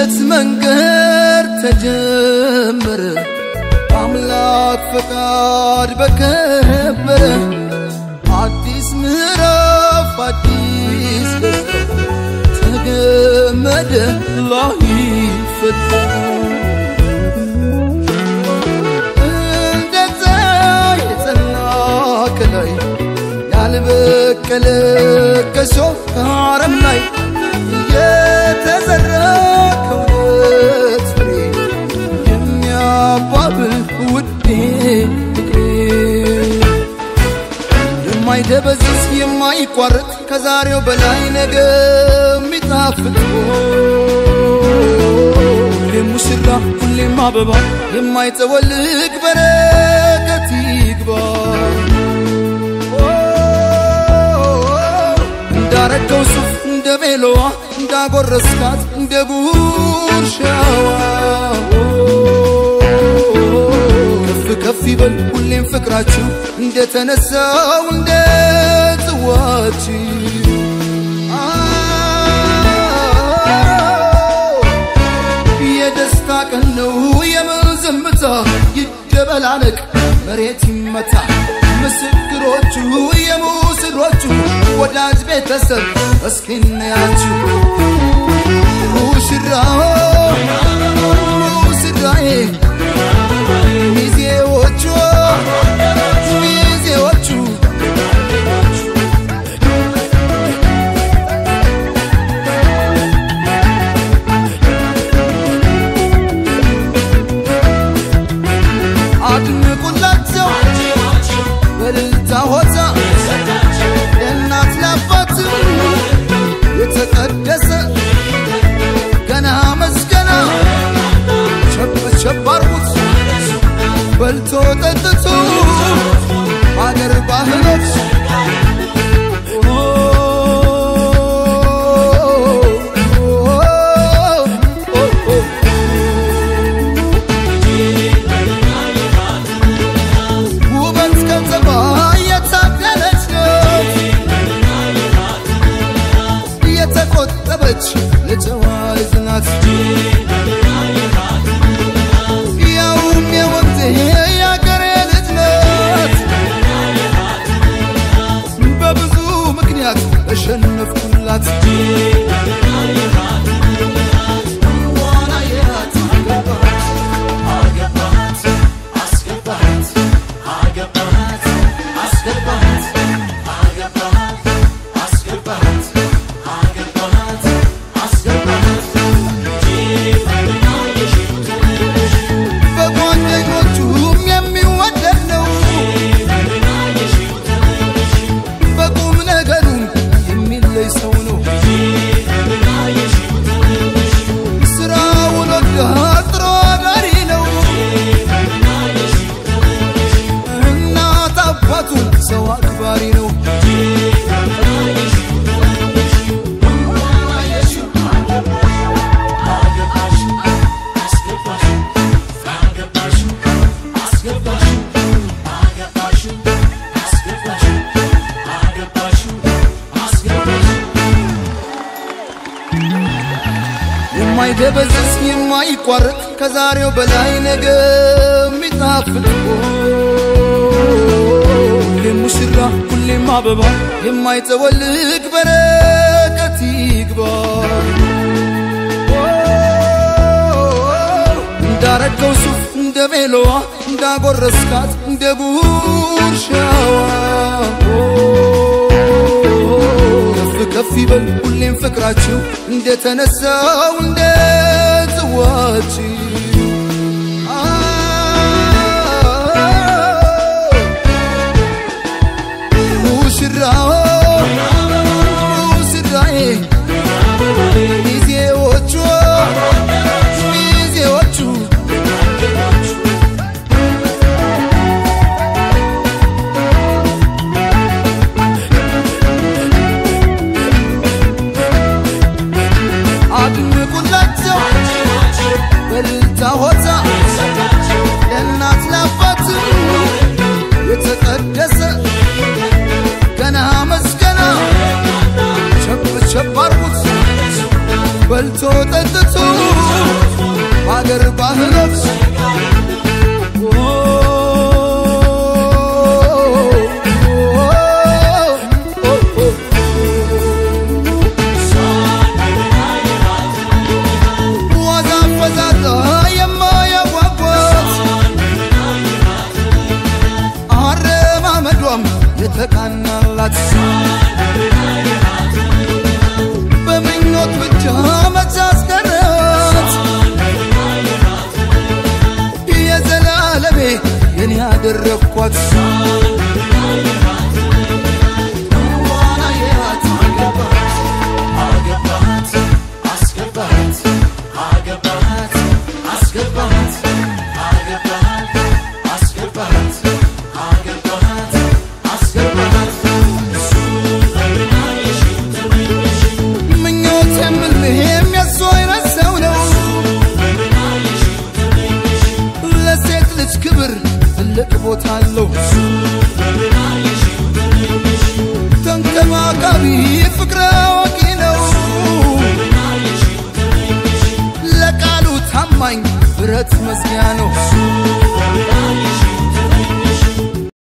የት መንገድ ተጀመረ አምላክ ፈቃድ በከበረ አዲስ ምዕራፍ አዲስ ተገመደ ላይፈታ እንደዛ የጸና ከላይ ያልበቀለ ከሾህ ከአረም ላይ የተዘራ ከእውነት ፍሬ የሚያባብል ውዴ ፍቅሬ የማይደበዝዝ የማይቋረጥ ከዛሬው በላይ ነገ የሚጣፍጥ ሁሌም ሙሽራ ሁሌም አበባ የማይጠወልግ በረከት ይግባ እንዳረገው ሱፍ እንደ ሜሎዋ እንዳጎረስካት እንደ ጉርሻዋ ከፍ ከፍ ይበል ሁሌም ፍቅራችሁ እንደተነሳው እንደ ጽዋችሁ የደስታ ቀን ነው የምን ዝምታ ይደበላለቅ መሬት ይመታ ምስክሮቹ የሙስሮቹ ወዳጅ ቤተሰብ እስኪ እናያችሁ ሙሽራው ሙሽራዬ ሚዜዎቹ አድንቁላቸው በልልታ ሆታ ለእናት ለአባት የተቀደሰ ገና መስገና ቸብ ቸብ አርጉት በልቶ ጠጥቶ አገር ባህሎች ውበት ከተማ የታደለች የተቆጠበች ለጨዋይት ናት ያውም የወቅት የአገሬ ልጅ ናት በብዙ ምክንያት ተሸነፍኩላት ሰው አክባሪ ነው የማይደበዝዝ የማይቋረጥ ከዛሬው በላይ ነገ የሚጣፍጥ ሙሽራ ሁሌም አበባ የማይጠወልግ በረከት ይግባ እንዳረገው ሱፍ እንደ ሜሎዋ እንዳጎረስካት እንደ ጉርሻዋ ከፍ ከፍ ይበል ሁሌም ፍቅራችሁ እንደተነሳው እንደ ጽዋችሁ ሙሽራው ሙሽራዬ ሚዜዎቹ አድንቁላቸው በልልታ ሆታ ለእናት ለአባት የተቀደሰ ገና መስገና ቸብ ቸብ አርጉት በልቶ ጠጥቶ አገር ባህሎች የተቃናላት በምኞት ብቻ መቻስቀረት የዘላለሜ የኔ ያደረኳት ክብር ትልቅ ቦታ አለው ተንከባካቢ ፍቅር አዋቂ ነው ለቃሉ ታማኝ ብረት